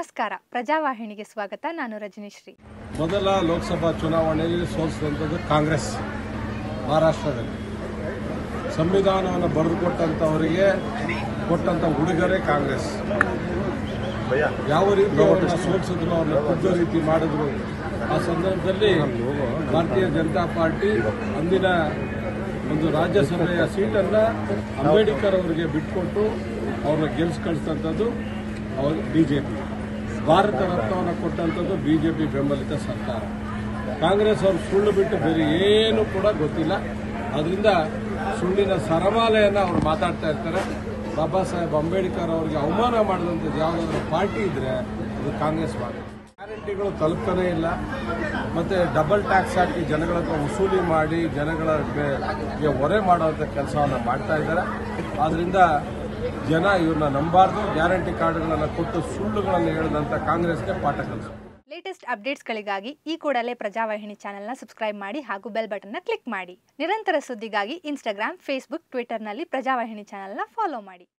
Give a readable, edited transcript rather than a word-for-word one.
ನಮಸ್ಕಾರ, ಪ್ರಜಾವಾಹಿನಿಗೆ ಸ್ವಾಗತ. ನಾನು ರಜನಿಶ್ರೀ. ಮೊದಲ ಲೋಕಸಭಾ ಚುನಾವಣೆಯಲ್ಲಿ ಸೋಲಿಸಿದಂಥದ್ದು ಕಾಂಗ್ರೆಸ್ ಮಹಾರಾಷ್ಟ್ರದಲ್ಲಿ. ಸಂವಿಧಾನವನ್ನು ಬರೆದುಕೊಟ್ಟಂಥವರಿಗೆ ಕೊಟ್ಟಂಥ ಉಡುಗೊರೆ ಕಾಂಗ್ರೆಸ್. ಯಾವ ರೀತಿ ಅವ್ರನ್ನ ಸೋಲಿಸಿದ್ರು, ಅವ್ರನ್ನ ಕುಗ್ಗೋ ರೀತಿ ಮಾಡಿದ್ರು. ಆ ಸಂದರ್ಭದಲ್ಲಿ ಭಾರತೀಯ ಜನತಾ ಪಾರ್ಟಿ ಅಂದಿನ ಒಂದು ರಾಜ್ಯಸಭೆಯ ಸೀಟನ್ನು ಅಂಬೇಡ್ಕರ್ ಅವರಿಗೆ ಬಿಟ್ಕೊಟ್ಟು ಅವ್ರನ್ನ ಗೆಲ್ಲಿಸ್ಕಳಿಸಿದಂಥದ್ದು ಅವರು ಬಿಜೆಪಿ. ಭಾರತ ರತ್ನವನ್ನು ಕೊಟ್ಟಂಥದ್ದು ಬಿಜೆಪಿ ಬೆಂಬಲಿತ ಸರ್ಕಾರ. ಕಾಂಗ್ರೆಸ್ ಅವರು ಸುಳ್ಳು ಬಿಟ್ಟು ಬೇರೆ ಏನೂ ಕೂಡ ಗೊತ್ತಿಲ್ಲ. ಅದರಿಂದ ಸುಳ್ಳಿನ ಸರಮಾಲೆಯನ್ನು ಅವರು ಮಾತಾಡ್ತಾ ಇರ್ತಾರೆ. ಬಾಬಾ ಸಾಹೇಬ್ ಅಂಬೇಡ್ಕರ್ ಅವರಿಗೆ ಅವಮಾನ ಮಾಡಿದಂಥದ್ದು ಯಾವುದಾದ್ರೂ ಪಾರ್ಟಿ ಇದ್ರೆ ಅದು ಕಾಂಗ್ರೆಸ್ ಪಾರ್ಟಿ. ಗ್ಯಾರಂಟಿಗಳು ತಲುಪ್ತಾನೇ ಇಲ್ಲ. ಮತ್ತು ಡಬಲ್ ಟ್ಯಾಕ್ಸ್ ಹಾಕಿ ಜನಗಳ ಹತ್ರ ವಸೂಲಿ ಮಾಡಿ ಜನಗಳಿಗೆ ಹೊರೆ ಮಾಡುವಂಥ ಕೆಲಸವನ್ನು ಮಾಡ್ತಾ ಇದ್ದಾರೆ. ಆದ್ದರಿಂದ ಜನ ಇವ್ರನ್ನ ನಂಬಾರ್ದು. ಗ್ಯಾರಂಟಿ ಕಾರ್ಡ್ಗಳನ್ನು ಕೊಟ್ಟು ಸುಳ್ಳುಗಳನ್ನು ಹೇಳಿದಂಥ ಕಾಂಗ್ರೆಸ್ಗೆ ಪಾಠ ಕಲಿಸು. ಲೇಟೆಸ್ಟ್ ಅಪ್ಡೇಟ್ಸ್ಗಳಿಗಾಗಿ ಈ ಕೂಡಲೇ ಪ್ರಜಾವಾಹಿನಿ ಚಾನೆಲ್ನ ಸಬ್ಸ್ಕ್ರೈಬ್ ಮಾಡಿ ಹಾಗೂ ಬೆಲ್ ಬಟನ್ನ ಕ್ಲಿಕ್ ಮಾಡಿ. ನಿರಂತರ ಸುದ್ದಿಗಾಗಿ ಇನ್ಸ್ಟಾಗ್ರಾಮ್, ಫೇಸ್ಬುಕ್, ಟ್ವಿಟರ್ನಲ್ಲಿ ಪ್ರಜಾವಾಹಿನಿ ಚಾನೆಲ್ನ ಫಾಲೋ ಮಾಡಿ.